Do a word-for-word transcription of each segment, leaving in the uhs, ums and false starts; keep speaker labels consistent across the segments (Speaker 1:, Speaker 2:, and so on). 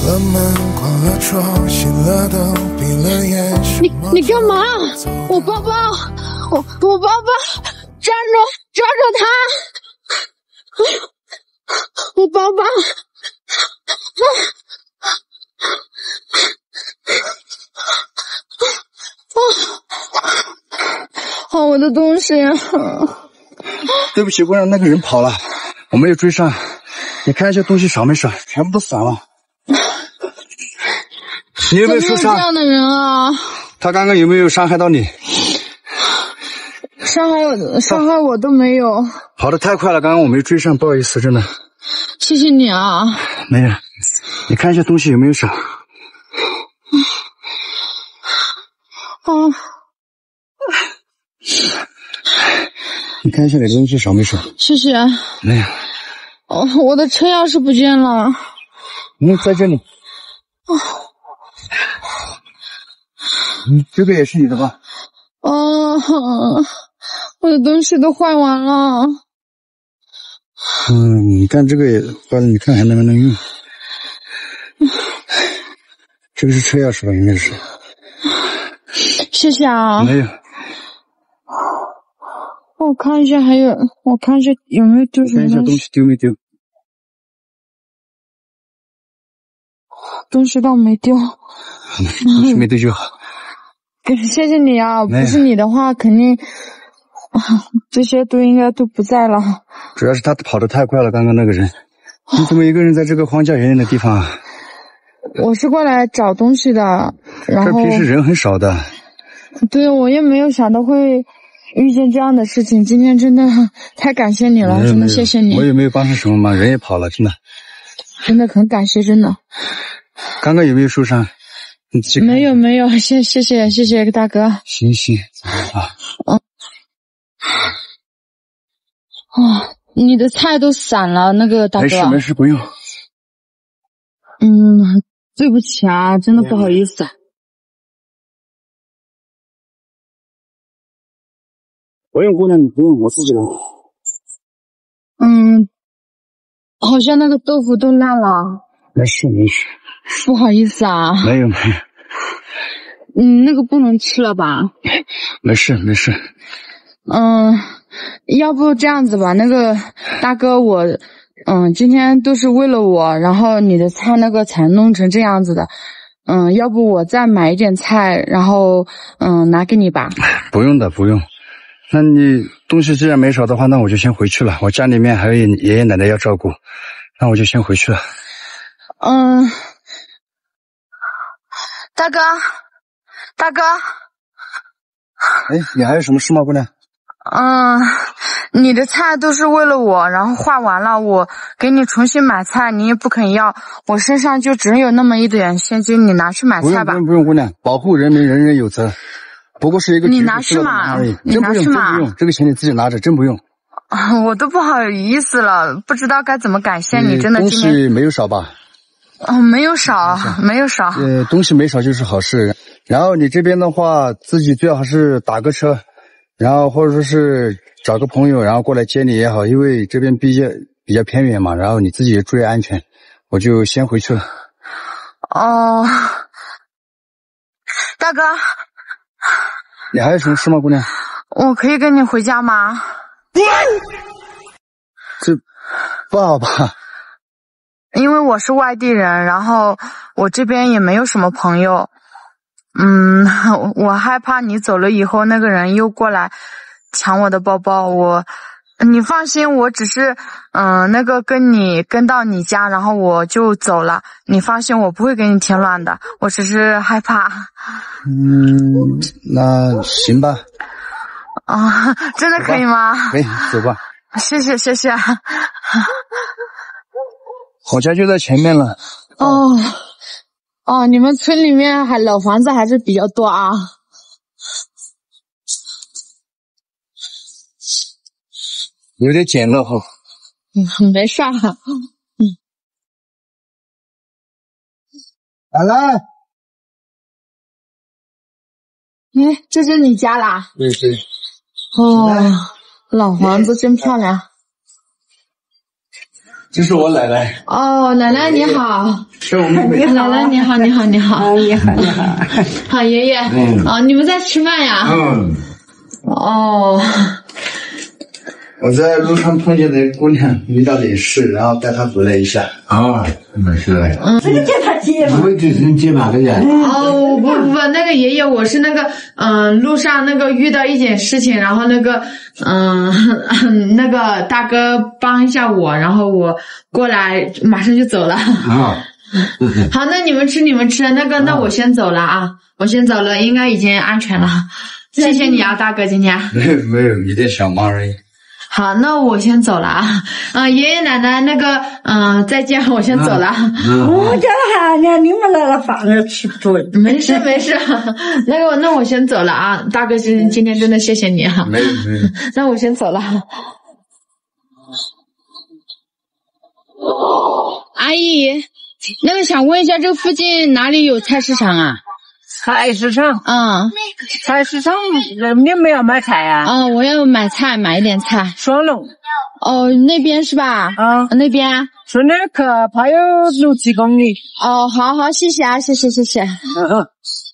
Speaker 1: 了门，关了窗，熄了灯，闭了眼。
Speaker 2: 你你干嘛？我包包，我我包包，抓住抓住他！我包包，哦，我的东西。
Speaker 3: 对不起，姑娘，那个人跑了，我没有追上。你看一下东西少没少，全部都散了。你有没有受伤？
Speaker 2: 这样的人啊！
Speaker 3: 他刚刚有没有伤害到你？
Speaker 2: 伤害我，伤害我都没有。
Speaker 3: 跑得太快了，刚刚我没追上，不好意思，真的。
Speaker 2: 谢谢你啊。
Speaker 3: 没有，你看一下东西有没有少。
Speaker 2: 哦。
Speaker 3: 你看一下你的东西少没少？
Speaker 2: 谢谢。
Speaker 3: 没有。
Speaker 2: 哦，我的车钥匙不见了。
Speaker 3: 嗯，在这里。
Speaker 2: 哦。
Speaker 3: 嗯，这个也是你的吧？
Speaker 2: 哦，我的东西都坏完了。
Speaker 3: 嗯，你看这个也坏了，你看还能不能用？这个是车钥匙吧？应该是。
Speaker 2: 谢谢啊。
Speaker 3: 没有。
Speaker 2: 我看一下，还有，我看一下有没有丢什么东西。
Speaker 3: 看一下东西丢没丢？
Speaker 2: 东西倒没丢。
Speaker 3: 东西没丢就好。
Speaker 2: 谢谢你啊！不是你的话，肯定这些都应该都不在了。
Speaker 3: 主要是他跑得太快了，刚刚那个人。你怎么一个人在这个荒郊野岭的地方啊？
Speaker 2: 我是过来找东西的，然后
Speaker 3: 这平时人很少的。
Speaker 2: 对，我也没有想到会遇见这样的事情，今天真的太感谢你了，真的谢谢你。
Speaker 3: 我也没有帮上什么忙，人也跑了，真的。
Speaker 2: 真的很感谢，真的。
Speaker 3: 刚刚有没有受伤？
Speaker 2: 没有没有，谢谢谢谢谢大哥。
Speaker 3: 行行啊。
Speaker 2: 嗯。哦，你的菜都散了，那个大哥。
Speaker 3: 没事没事，不用。
Speaker 2: 嗯，对不起啊，真的不好意思。
Speaker 3: 不用姑娘，你不用，我自己来。
Speaker 2: 嗯，好像那个豆腐都烂了。
Speaker 3: 没事没事。
Speaker 2: 不好意思啊。
Speaker 3: 没有没有。
Speaker 2: 嗯，那个不能吃了吧？
Speaker 3: 没事没事。
Speaker 2: 嗯，要不这样子吧，那个大哥我，嗯，今天都是为了我，然后你的菜那个才弄成这样子的。嗯，要不我再买一点菜，然后嗯拿给你吧。
Speaker 3: 不用的不用。那你东西既然没少的话，那我就先回去了。我家里面还有爷爷奶奶要照顾，那我就先回去了。
Speaker 2: 嗯，大哥，大哥。
Speaker 3: 哎，你还有什么事吗，姑娘？
Speaker 2: 嗯，你的菜都是为了我，然后画完了，我给你重新买菜，你也不肯要，我身上就只有那么一点现金，你拿去买菜吧。
Speaker 3: 不用不用不用，姑娘，保护人民，人人有责。不过是一个
Speaker 2: 你拿去嘛，你拿去嘛，
Speaker 3: 真不用，这个钱你自己拿着，真不用。
Speaker 2: 我都不好意思了，不知道该怎么感谢你，真的。
Speaker 3: 东西没有少吧？
Speaker 2: 哦，没有少，没有少。
Speaker 3: 呃，东西没少就是好事。然后你这边的话，自己最好是打个车，然后或者说是找个朋友，然后过来接你也好，因为这边比较比较偏远嘛，然后你自己也注意安全。我就先回去了。
Speaker 2: 哦，大哥。
Speaker 3: 你还有什么事吗，姑娘？
Speaker 2: 我可以跟你回家吗？
Speaker 3: 这不好吧？
Speaker 2: 因为我是外地人，然后我这边也没有什么朋友。嗯，我害怕你走了以后，那个人又过来抢我的包包。我，你放心，我只是嗯那个跟你跟到你家，然后我就走了。你放心，我不会给你添乱的，我只是害怕。
Speaker 3: 嗯，那行吧。
Speaker 2: 啊，真的可以吗？
Speaker 3: 可以，走吧。
Speaker 2: 谢谢谢谢。
Speaker 3: 我家就在前面了。
Speaker 2: 哦哦，你们村里面还老房子还是比较多啊。
Speaker 3: 有点简陋哈。
Speaker 2: 嗯，没事啊。嗯。
Speaker 3: 来来。
Speaker 2: 哎，这是你家啦？
Speaker 3: 对对。
Speaker 2: 哦，老房子真漂亮。
Speaker 3: 这是我奶奶。
Speaker 2: 哦，奶奶你好。
Speaker 3: 是我妹妹。
Speaker 2: 奶奶你好，你好，你好。
Speaker 4: 你好，你好。
Speaker 2: 好，爷爷。嗯。哦，你们在吃饭呀？
Speaker 3: 嗯。
Speaker 2: 哦。
Speaker 3: 我在路上碰见的姑娘遇到点事，然后带她回来一下。
Speaker 5: 啊，没事。
Speaker 2: 嗯，
Speaker 4: 这个叫他接嘛？
Speaker 5: 你们这是接哪个人？
Speaker 2: 哦，不不不，那个爷爷，我是那个嗯、呃，路上那个遇到一件事情，然后那个嗯、呃、那个大哥帮一下我，然后我过来马上就走了。
Speaker 5: 啊。
Speaker 2: 好，那你们吃你们吃，那个那我先走了啊，我先走了，应该已经安全了。谢谢你啊，大哥，今天。
Speaker 3: 没有没有，一点小忙而已。
Speaker 2: 好，那我先走了啊！啊，爷爷奶奶，那个，嗯、呃，再见，我先走了。
Speaker 4: 我叫他喊你，你们来了饭也吃不着。
Speaker 2: 没事没事，那个，那我先走了啊！大哥，今今天真的谢谢你啊！
Speaker 3: 没有没有，
Speaker 2: 那我先走了。阿姨，那个想问一下，这附近哪里有菜市场啊？
Speaker 4: 菜市场，
Speaker 2: 嗯，
Speaker 4: 菜市场，你们要买菜啊？
Speaker 2: 哦，我要买菜，买一点菜。
Speaker 4: 双龙。
Speaker 2: 哦，那边是吧？
Speaker 4: 啊，
Speaker 2: 那边。
Speaker 4: 顺那儿去，怕有六七公里。
Speaker 2: 哦，好好，谢谢啊，谢谢谢谢。
Speaker 4: 嗯嗯。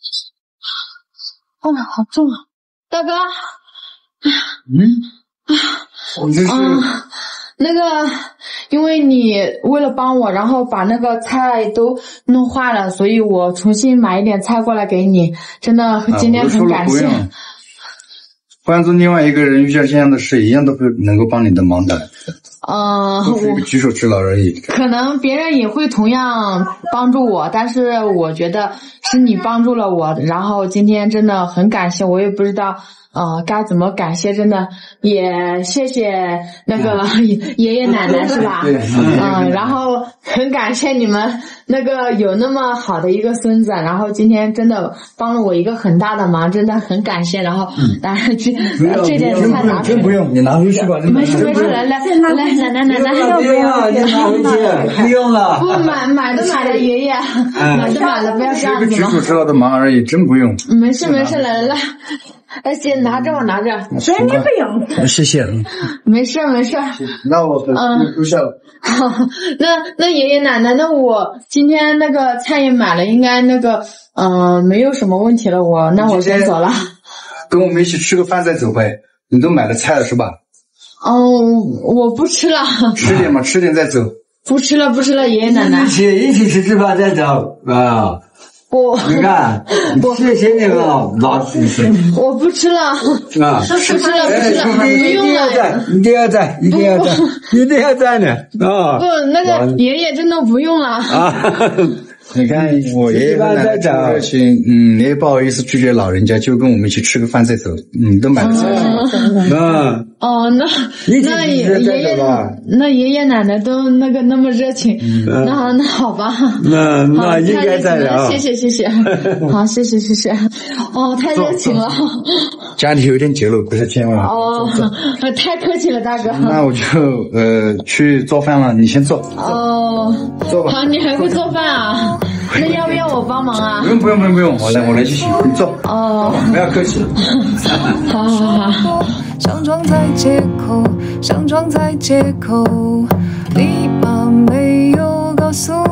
Speaker 2: 哦，好重啊，大哥。
Speaker 3: 嗯。啊，我这是。
Speaker 2: 嗯那个，因为你为了帮我，然后把那个菜都弄坏了，所以我重新买一点菜过来给你，真的今天很感谢。
Speaker 3: 啊、换做另外一个人遇见这样的事，一样都会能够帮你的忙的。
Speaker 2: 嗯，
Speaker 3: 都是一个举手之劳而已。
Speaker 2: 可能别人也会同样帮助我，但是我觉得是你帮助了我，然后今天真的很感谢，我也不知道。呃，该怎么感谢？真的也谢谢那个爷爷奶奶是吧？嗯，然后很感谢你们那个有那么好的一个孙子，然后今天真的帮了我一个很大的忙，真的很感谢。然后当然这这点菜拿
Speaker 3: 真不用，你拿回去吧。
Speaker 2: 没事没事，来来来，奶奶奶奶，
Speaker 5: 不用，你拿回去，不用了。
Speaker 2: 不买买的买的，爷爷买的买的，不要这样子嘛。
Speaker 3: 举手之劳的忙而已，真不用。
Speaker 2: 没事没事，来来来。哎，姐，拿着我拿着，
Speaker 4: 所以你不用。
Speaker 3: 谢谢。
Speaker 2: 没事没事。
Speaker 3: 那我嗯收下了。
Speaker 2: 那那爷爷奶奶，那我今天那个菜也买了，应该那个嗯、呃、没有什么问题了。我那我先走了。
Speaker 3: 跟我们一起吃个饭再走呗。你都买了菜了是吧？
Speaker 2: 哦，我不吃了。
Speaker 3: 吃点嘛，吃点再走。
Speaker 2: 不吃了不吃了，爷爷奶奶。
Speaker 5: 一起一起吃吃饭再走啊。
Speaker 2: 我
Speaker 5: 你看，谢谢那个老师傅。
Speaker 2: 我不吃了，啊，不吃了，不吃了，不用了。
Speaker 5: 一定要在，一定要在，一定要在呢啊！
Speaker 2: 不，那个爷爷真的不用了
Speaker 5: 啊！
Speaker 3: 你看我爷爷奶奶这么热情，嗯，你也不好意思拒绝老人家，就跟我们一起吃个饭再走，嗯，都买了菜。
Speaker 5: 嗯。
Speaker 2: 哦，那那爷爷那爷爷奶奶都那个那么热情，那那好吧。
Speaker 5: 那那应该在的啊！
Speaker 2: 谢谢谢谢，好谢谢谢谢。哦，太热情了。
Speaker 3: 家里有点酒了，不是千万。
Speaker 2: 哦，太客气了，大哥。
Speaker 3: 那我就呃去做饭了，你先做。
Speaker 2: 哦，
Speaker 3: 做吧。
Speaker 2: 好，你还会做饭啊？那要不要我帮忙啊？
Speaker 3: 不用不用不用不用，我来我来就行，你做。
Speaker 2: 哦，
Speaker 3: 不要客气。
Speaker 2: 好好好。
Speaker 6: 想装在街口，想装在街口，你妈没有告诉